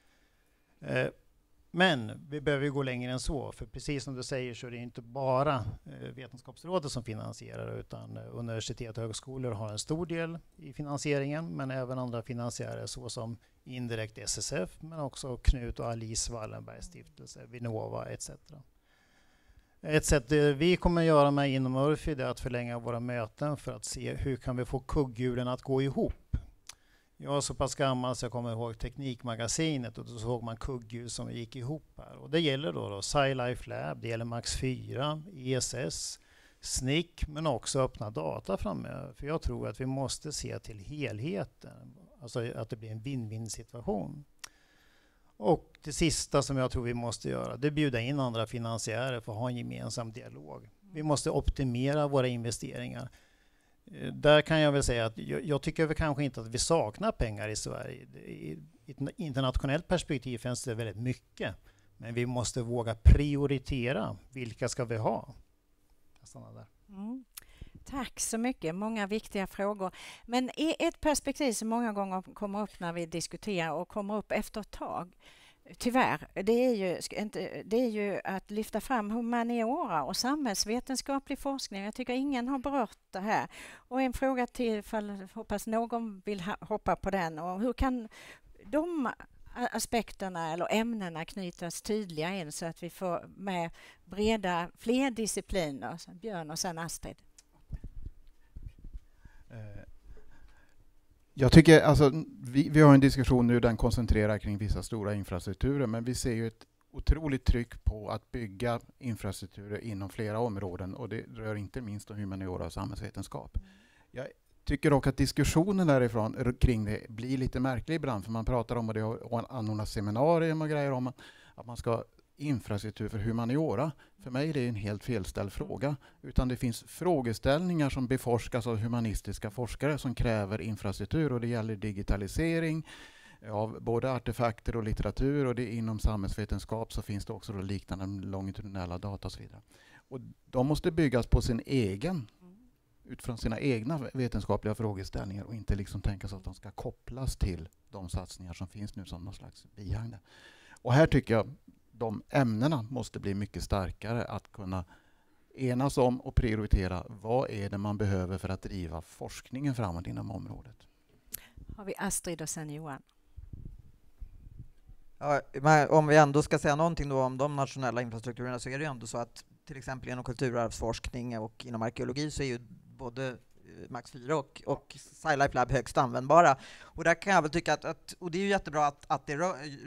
Men vi behöver gå längre än så, för precis som du säger så är det inte bara Vetenskapsrådet som finansierar, utan universitet och högskolor har en stor del i finansieringen, men även andra finansiärer såsom indirekt SSF, men också Knut och Alice Wallenbergs stiftelse, Vinnova etc. Ett sätt vi kommer göra med inom URFI är att förlänga våra möten för att se hur kan vi få kugghjulen att gå ihop. Jag är så pass gammal så jag kommer ihåg Teknikmagasinet, och då såg man kugghjul som gick ihop här. Och det gäller då SciLifeLab, det gäller Max 4, ESS, SNIC, men också öppna data framöver. För jag tror att vi måste se till helheten, alltså att det blir en win-win situation. Och det sista som jag tror vi måste göra, det är bjuda in andra finansiärer för att ha en gemensam dialog. Vi måste optimera våra investeringar. Där kan jag väl säga att jag tycker väl kanske inte att vi saknar pengar i Sverige. I ett internationellt perspektiv finns det väldigt mycket. Men vi måste våga prioritera. Vilka ska vi ha? Jag stannar där. Mm. Tack så mycket. Många viktiga frågor. Men ett perspektiv som många gånger kommer upp när vi diskuterar och kommer upp efter ett tag, tyvärr, det är ju att lyfta fram humaniora och samhällsvetenskaplig forskning. Jag tycker ingen har berört det här. Och en fråga till, hoppas någon vill hoppa på den. Och hur kan de aspekterna eller ämnena knytas tydligare in så att vi får med fler discipliner? Björn och sen Astrid. Jag tycker, alltså, vi har en diskussion nu, den koncentrerar kring vissa stora infrastrukturer, men vi ser ju ett otroligt tryck på att bygga infrastrukturer inom flera områden, och det rör inte minst humaniora och samhällsvetenskap. Jag tycker dock att diskussionen därifrån kring det blir lite märklig ibland, för man pratar om, och det har anordnats seminarier och grejer om att man ska infrastruktur för humaniora. För mig är det en helt felställd fråga, utan det finns frågeställningar som beforskas av humanistiska forskare som kräver infrastruktur, och det gäller digitalisering av både artefakter och litteratur, och det inom samhällsvetenskap så finns det också liknande longitudinella data och så vidare. Och de måste byggas på sin egen, utifrån sina egna vetenskapliga frågeställningar, och inte liksom tänka sig att de ska kopplas till de satsningar som finns nu som någon slags bihang. Och här tycker jag de ämnena måste bli mycket starkare, att kunna enas om och prioritera vad är det man behöver för att driva forskningen framåt inom området. Har vi Astrid och sen Johan. Ja, men om vi ändå ska säga någonting då om de nationella infrastrukturerna, så är det ju ändå så att till exempel inom kulturarvsforskning och inom arkeologi så är ju både Max 4 och SciLifeLab högst användbara. Och där kan jag väl tycka att och det är ju jättebra att det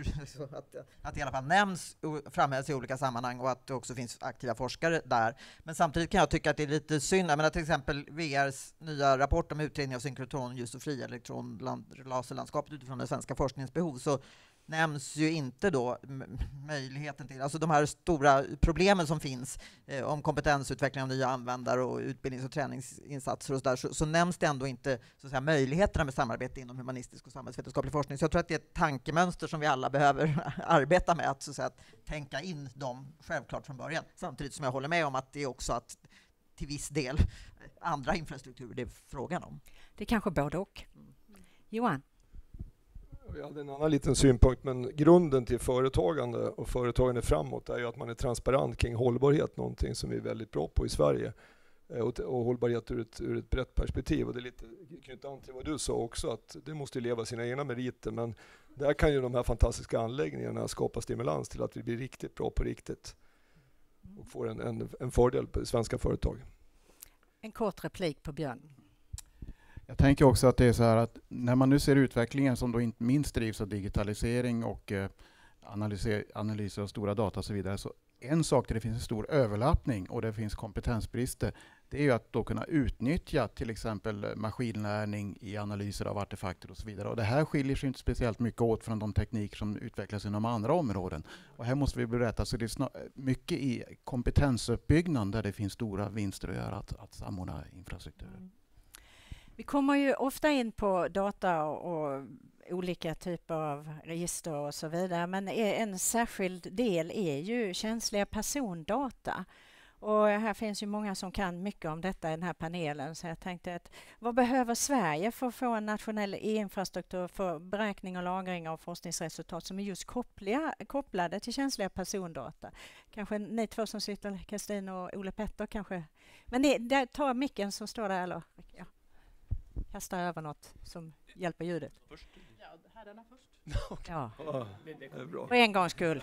i alla fall nämns och framhävs i olika sammanhang, och att det också finns aktiva forskare där. Men samtidigt kan jag tycka att det är lite synd. Jag menar, till exempel VRs nya rapport om utredning av synkrotronljus och frielektronlaserlandskapet utifrån den svenska forskningens behov, så nämns ju inte då möjligheten till, alltså de här stora problemen som finns om kompetensutveckling av nya användare och utbildnings- och träningsinsatser och så nämns det ändå inte så att säga möjligheterna med samarbete inom humanistisk och samhällsvetenskaplig forskning. Så jag tror att det är ett tankemönster som vi alla behöver arbeta med, att, så att säga, att tänka in dem självklart från början. Samtidigt som jag håller med om att det är också att till viss del andra infrastrukturer det är frågan om. Det är kanske både och. Johan? Jag hade en annan liten synpunkt, men grunden till företagande och företagande framåt är ju att man är transparent kring hållbarhet, någonting som vi är väldigt bra på i Sverige. Och hållbarhet ur ett brett perspektiv. Och det är lite knyta an till vad du sa också, att det måste leva sina egna meriter, men där kan ju de här fantastiska anläggningarna skapa stimulans till att vi blir riktigt bra på riktigt och får en fördel på svenska företag. En kort replik på Björn. Jag tänker också att det är så här att när man nu ser utvecklingen som då inte minst drivs av digitalisering och analyser av stora data och så vidare, så en sak där det finns en stor överlappning och det finns kompetensbrister, det är ju att då kunna utnyttja till exempel maskinlärning i analyser av artefakter och så vidare. Och det här skiljer sig inte speciellt mycket åt från de tekniker som utvecklas inom andra områden. Och här måste vi berätta, så det är mycket i kompetensuppbyggnad där det finns stora vinster att göra att samordna infrastrukturen. Vi kommer ju ofta in på data och olika typer av register och så vidare, men en särskild del är ju känsliga persondata. Och här finns ju många som kan mycket om detta i den här panelen, så jag tänkte att vad behöver Sverige för att få en nationell e-infrastruktur för beräkning och lagring av forskningsresultat som är just kopplade till känsliga persondata? Kanske ni två som sitter, Katrine och Ole Petter kanske. Men där tar micken som står där, eller ja. Kasta över något som hjälper ljudet. Först. Ja, herrarna först. Ja. Det är bra. För en gångs skull.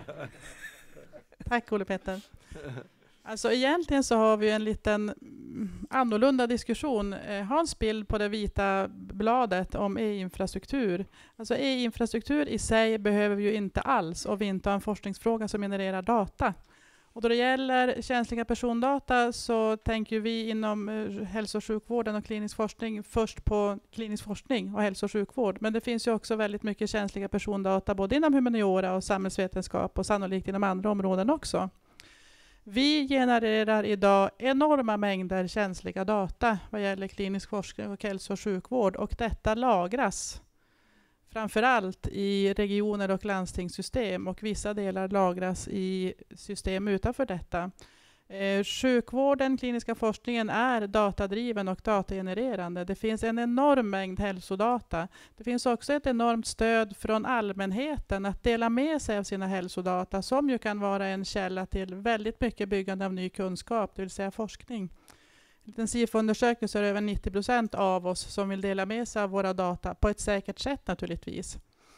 Tack Ole Petter. Alltså egentligen så har vi en liten annorlunda diskussion. Hans bild på det vita bladet om e-infrastruktur. Alltså e-infrastruktur i sig behöver vi ju inte alls, och vi inte har en forskningsfråga som genererar data. Och då det gäller känsliga persondata så tänker vi inom hälso- och sjukvården och klinisk forskning först på klinisk forskning och hälso- och sjukvård. Men det finns ju också väldigt mycket känsliga persondata både inom humaniora och samhällsvetenskap och sannolikt inom andra områden också. Vi genererar idag enorma mängder känsliga data vad gäller klinisk forskning och hälso- och sjukvård, och detta lagras framförallt i regioner och landstingssystem, och vissa delar lagras i system utanför detta. Sjukvården, kliniska forskningen är datadriven och datagenererande. Det finns en enorm mängd hälsodata. Det finns också ett enormt stöd från allmänheten att dela med sig av sina hälsodata, som ju kan vara en källa till väldigt mycket byggande av ny kunskap, det vill säga forskning. En SIFO-undersökning så är det över 90% av oss som vill dela med sig av våra data på ett säkert sätt naturligtvis.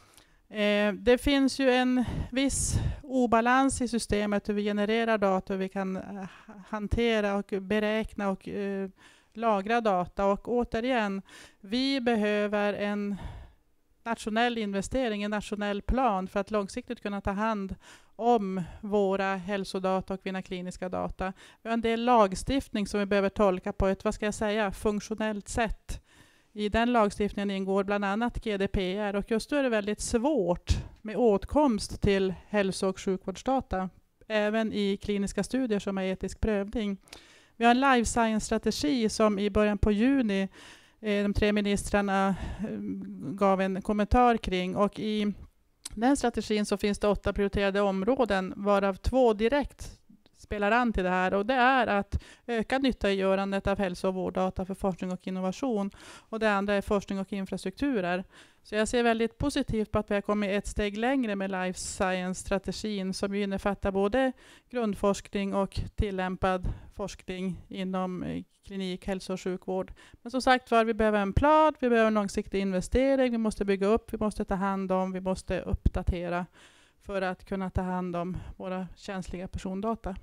Det finns ju en viss obalans i systemet hur vi genererar data, hur vi kan hantera och beräkna och lagra data. Och återigen, vi behöver en nationell investering, en nationell plan för att långsiktigt kunna ta hand om våra hälsodata och våra kliniska data. Vi har en del lagstiftning som vi behöver tolka på ett, funktionellt sätt. I den lagstiftningen ingår bland annat GDPR, och just då är det väldigt svårt med åtkomst till hälso- och sjukvårdsdata, även i kliniska studier som är etisk prövning. Vi har en life science-strategi som i början på juni de 3 ministrarna gav en kommentar kring, och i den strategin så finns det 8 prioriterade områden, varav 2 direkt spelar an till det här, och det är att öka nyttiggörandet av hälso- och vårddata för forskning och innovation, och det andra är forskning och infrastrukturer. Så jag ser väldigt positivt på att vi har kommit ett steg längre med life science-strategin, som ju innefattar både grundforskning och tillämpad forskning inom klinik, hälso- och sjukvård. Men som sagt var, vi behöver en plan, vi behöver en långsiktig investering, vi måste bygga upp, vi måste ta hand om, vi måste uppdatera för att kunna ta hand om våra känsliga persondata.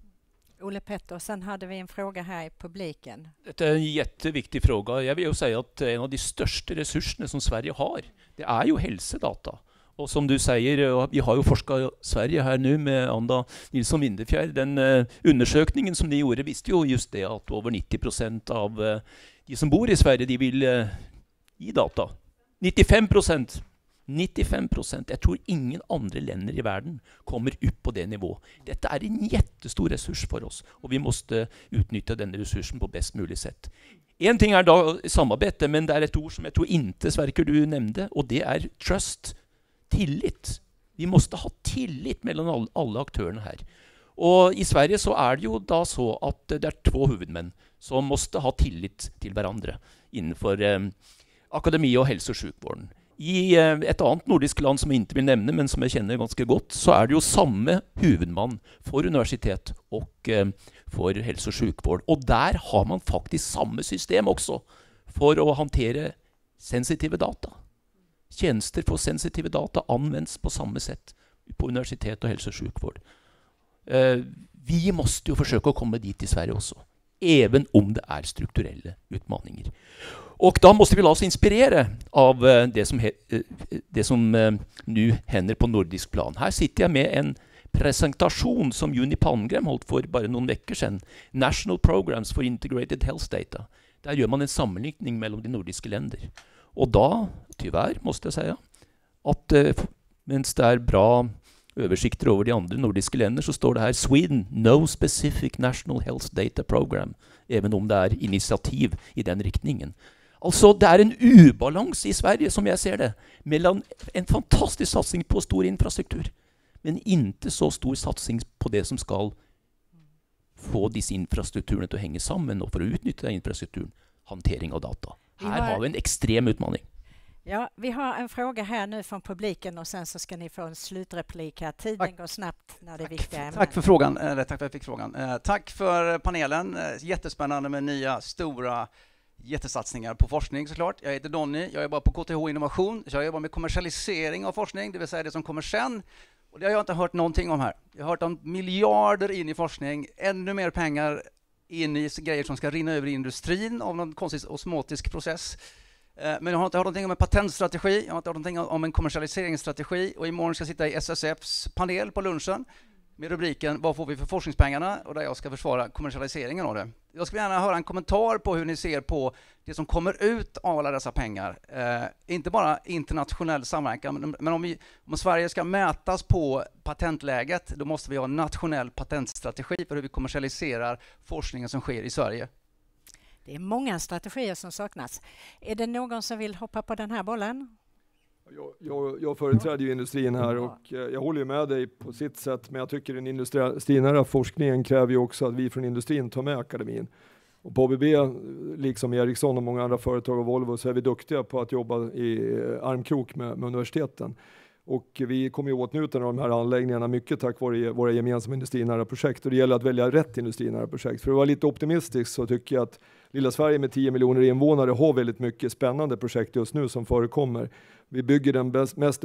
Ole Petter, sen hade vi en fråga här i publiken. Det är en jätteviktig fråga. Jag vill ju säga att en av de största resurserna som Sverige har, det är ju hälsodata. Och som du säger, vi har ju forskat Sverige här nu med Anda Nilsson Windefjärd. Den undersökningen som ni gjorde visste ju just det, att över 90% av de som bor i Sverige, de vill ge data. 95%. 95%. Jag tror ingen andra länder i världen kommer upp på det nivå. Detta är en jättestor resurs för oss, och vi måste utnyttja den resursen på bäst möjligt sätt. En ting är då samarbete, men det är ett ord som jag tror inte Sverker du nämnde, och det är trust, tillit. Vi måste ha tillit mellan alla aktörerna här. Och i Sverige så är det ju då så att det är 2 huvudmän som måste ha tillit till varandra inför akademi och hälso- och sjukvården. I ett annat nordisk land som jag inte vill nämna, men som jag känner ganska gott, så är det ju samma huvudman för universitet och för hälso- och sjukvård. Och där har man faktiskt samma system också för att hantera sensitiva data. Tjänster för sensitiva data används på samma sätt på universitet och hälso- och sjukvård. Vi måste ju försöka komma dit i Sverige också, även om det är strukturella utmaningar. Och då måste vi låta oss inspirera av det som nu händer på nordisk plan. Här sitter jag med en presentation som Juni Palmgren hållit för bara någon veckor sedan. National Programs for Integrated Health Data. Där gör man en sammanlikning mellan de nordiska länder. Och då, tyvärr måste jag säga, att mens det är bra översikter över de andra nordiska länder, så står det här Sweden, no specific national health data program, även om det är initiativ i den riktningen. Alltså det är en obalans i Sverige som jag ser det, mellan en fantastisk satsning på stor infrastruktur, men inte så stor satsning på det som ska få dessa infrastrukturerna att hänga samman, och för att utnyttja infrastrukturen, hantering av data. Här har vi en extrem utmaning. Ja, vi har en fråga här nu från publiken, och sen så ska ni få en slutreplik här. Tiden går snabbt när det är viktiga ämnen. Tack för frågan, eller tack för att jag fick frågan. Tack för panelen. Jättespännande med nya, stora jättesatsningar på forskning såklart. Jag heter Donny, jag jobbar på KTH Innovation. Jag jobbar med kommersialisering av forskning, det vill säga det som kommer sen. Och det har jag inte hört någonting om här. Jag har hört om miljarder in i forskning, ännu mer pengar in i grejer som ska rinna över i industrin av någon konstig osmotisk process. Men jag har inte hört någonting om en patentstrategi, jag har inte hört någonting om en kommersialiseringsstrategi, och imorgon ska jag sitta i SSFs panel på lunchen. med rubriken Vad får vi för forskningspengarna? Och där jag ska försvara kommersialiseringen av det. Jag skulle gärna höra en kommentar på hur ni ser på det som kommer ut av alla dessa pengar. Inte bara internationell samverkan, men om Sverige ska mätas på patentläget, då måste vi ha en nationell patentstrategi för hur vi kommersialiserar forskningen som sker i Sverige. Det är många strategier som saknas. Är det någon som vill hoppa på den här bollen? Jag företräder ju industrin här och jag håller med dig på sitt sätt, men jag tycker den industrinära forskningen kräver ju också att vi från industrin tar med akademin. Och på ABB, liksom Ericsson och många andra företag och Volvo, så är vi duktiga på att jobba i armkrok med universiteten. Och vi kommer ju åtnjuta de här anläggningarna mycket tack vare våra gemensamma industrinära projekt. Och det gäller att välja rätt industrinära projekt. För att vara lite optimistisk så tycker jag att lilla Sverige med 10 miljoner invånare har väldigt mycket spännande projekt just nu som förekommer. Vi bygger den mest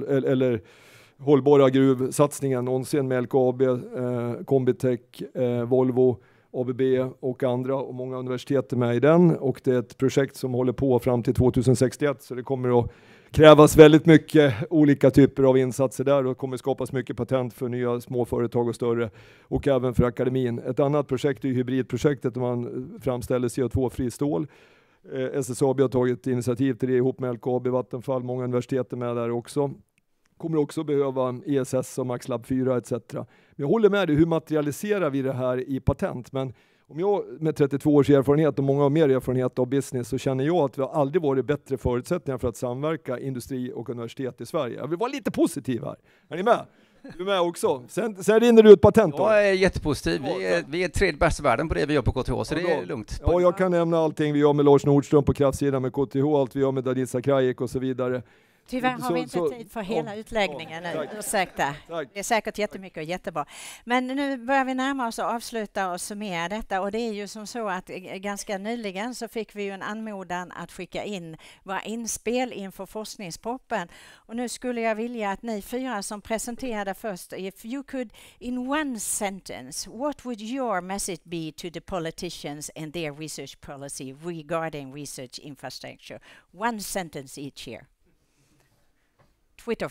hållbara gruvsatsningen någonsin med LKAB, Combitech, Volvo, ABB och andra, och många universitet är med i den. Och det är ett projekt som håller på fram till 2061, så det kommer att krävas väldigt mycket olika typer av insatser där, och kommer skapas mycket patent för nya små företag och större, och även för akademin. Ett annat projekt är hybridprojektet där man framställer CO2-fri stål. SSAB har tagit initiativ till det ihop med LKAB, Vattenfall, många universitet är med där också. Kommer också behöva ESS och MaxLab 4 etc. Men jag håller med dig, hur materialiserar vi det här i patent? Men om jag med 32 års erfarenhet och många har mer erfarenhet av business, så känner jag att vi har aldrig varit bättre förutsättningar för att samverka industri och universitet i Sverige. Jag vill vara lite positiv här. Är ni med? Du är med också. Sen rinner du ut patent. Jag är jättepositiv. Vi är tredje bäst i världen på det vi gör på KTH, så det är lugnt. Ja, jag kan nämna allting vi gör med Lars Nordström på kraftsidan med KTH, allt vi gör med Danitza Krajek och så vidare. Tyvärr har vi inte tid för hela utläggningen nu. Ursäkta. Det är säkert jättemycket och jättebra. Men nu börjar vi närma oss och avsluta och summera detta. Och det är ju som så att ganska nyligen så fick vi ju en anmodan att skicka in våra inspel inför forskningsproppen. Och nu skulle jag vilja att ni 4 som presenterade först, if you could in one sentence, what would your message be to the politicians and their research policy regarding research infrastructure? One sentence each here. Twitter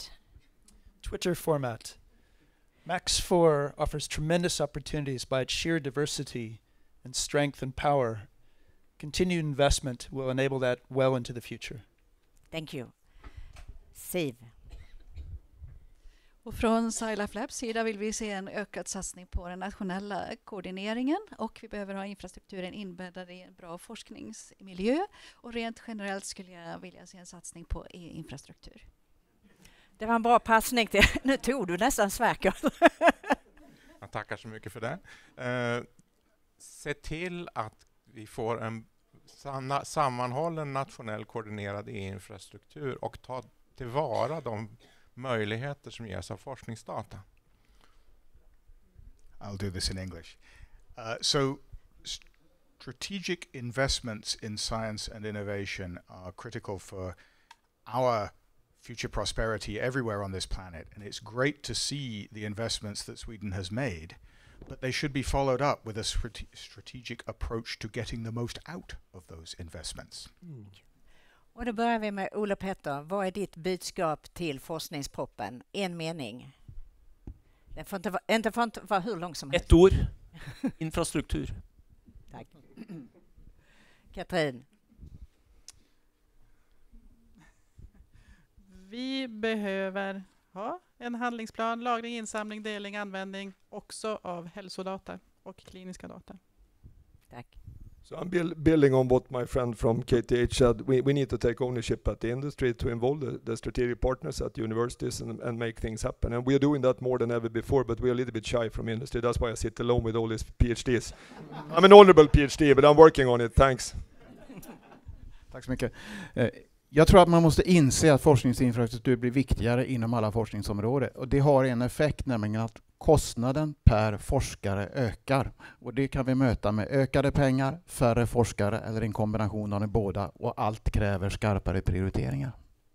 format. Max 4 offers tremendous opportunities by its sheer diversity and strength and power. Continued investment will enable that well into the future. Thank you. Siv. Och från SciLifeLabs sida vill vi se en ökad satsning på den nationella koordineringen, och vi behöver ha infrastrukturen inbäddad i en bra forskningsmiljö, och rent generellt skulle jag vilja se en satsning på e-infrastruktur. Det var en bra passning till. Nu tog du nästan Sverker. Jag tackar så mycket för det. Se till att vi får en sammanhållen nationell koordinerad e-infrastruktur och ta tillvara de möjligheter som ges av forskningsdata. I'll do this in English. So strategic investments in science and innovation are critical for our future prosperity everywhere on this planet, and it's great to see the investments that Sweden has made, but they should be followed up with a strategic approach to getting the most out of those investments. Och då börjar vi med Ola Petter. Vad är ditt budskap till forskningsproppen? En mening. Den får inte vara hur lång som helst. Ett år. Infrastruktur. Tack. Katrine. Vi behöver ha en handlingsplan, lagring, insamling, delning, användning också av hälsodata och kliniska data. Tack. So I'm building on what my friend from KTH said. We need to take ownership at the industry to involve the strategic partners at universities and make things happen. And we are doing that more than ever before, but we are a little bit shy from industry. That's why I sit alone with all these PhDs. I'm an honorable PhD, but I'm working on it. Thanks. Tack så mycket. Jag tror att man måste inse att forskningsinfrastruktur blir viktigare inom alla forskningsområden. Och det har en effekt, nämligen att kostnaden per forskare ökar. Och det kan vi möta med ökade pengar, färre forskare eller en kombination av de båda. Och allt kräver skarpare prioriteringar.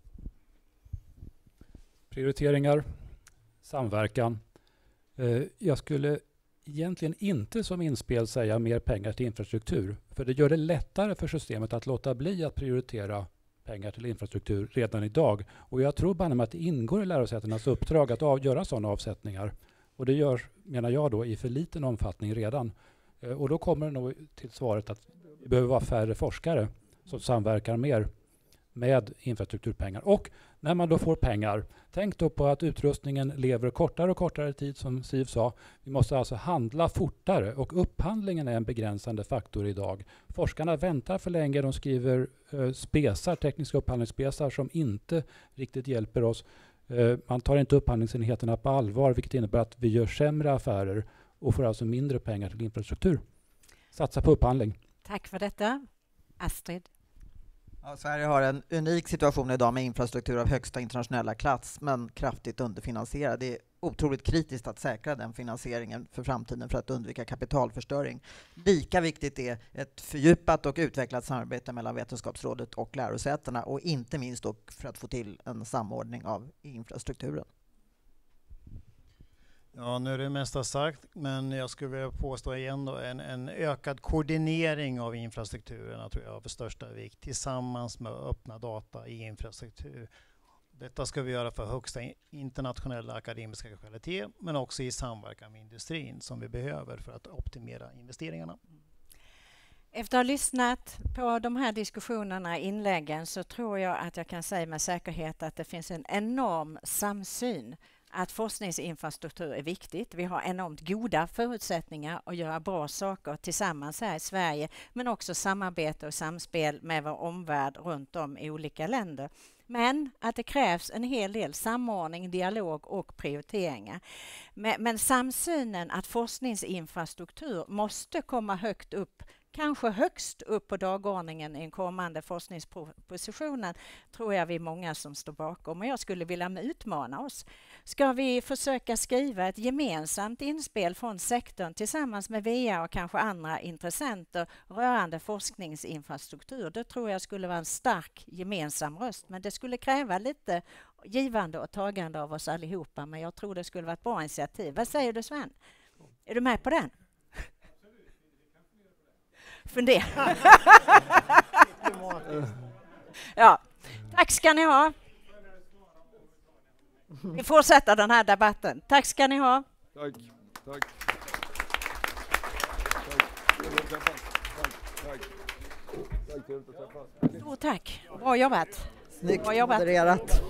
Prioriteringar, samverkan. Jag skulle egentligen inte som inspel säga mer pengar till infrastruktur. För det gör det lättare för systemet att låta bli att prioritera pengar till infrastruktur redan idag. Och jag tror bara att det ingår i lärosätenas uppdrag att göra sådana avsättningar. Och det görs, menar jag då, i för liten omfattning redan. Och då kommer det nog till svaret att det behöver vara färre forskare som samverkar mer med infrastrukturpengar. Och när man då får pengar, tänk då på att utrustningen lever kortare och kortare tid, som Siv sa. Vi måste alltså handla fortare, och upphandlingen är en begränsande faktor idag. Forskarna väntar för länge, de skriver spesar, tekniska upphandlingsspesar som inte riktigt hjälper oss. Man tar inte upphandlingsenheterna på allvar, vilket innebär att vi gör sämre affärer och får alltså mindre pengar till infrastruktur. Satsa på upphandling. Tack för detta. Astrid? Ja, Sverige har en unik situation idag med infrastruktur av högsta internationella klass, men kraftigt underfinansierad. Det är otroligt kritiskt att säkra den finansieringen för framtiden för att undvika kapitalförstöring. Lika viktigt är ett fördjupat och utvecklat samarbete mellan Vetenskapsrådet och lärosätena, och inte minst då för att få till en samordning av infrastrukturen. Ja, nu är det mesta sagt, men jag skulle vilja påstå igen då, en ökad koordinering av infrastrukturerna tror jag är av största vikt, tillsammans med öppna data i infrastruktur. Detta ska vi göra för högsta internationella akademiska kvalitet, men också i samverkan med industrin som vi behöver för att optimera investeringarna. Efter att ha lyssnat på de här diskussionerna, inläggen, så tror jag att jag kan säga med säkerhet att det finns en enorm samsyn att forskningsinfrastruktur är viktigt. Vi har enormt goda förutsättningar att göra bra saker tillsammans här i Sverige, men också samarbete och samspel med vår omvärld runt om i olika länder. Men att det krävs en hel del samordning, dialog och prioriteringar. Men samsynen att forskningsinfrastruktur måste komma högt upp, kanske högst upp på dagordningen i en kommande forskningspositionen, tror jag vi är många som står bakom. Och jag skulle vilja utmana oss. Ska vi försöka skriva ett gemensamt inspel från sektorn tillsammans med VIA och kanske andra intressenter rörande forskningsinfrastruktur? Det tror jag skulle vara en stark gemensam röst, men det skulle kräva lite givande och tagande av oss allihopa. Men jag tror det skulle vara ett bra initiativ. Vad säger du, Sven? Är du med på den? Fundera. Ja, tack ska ni ha. Vi fortsätter den här debatten. Tack ska ni ha. Tack. Stort tack. Bra jobbat. Snyggt Bra jobbat. modererat.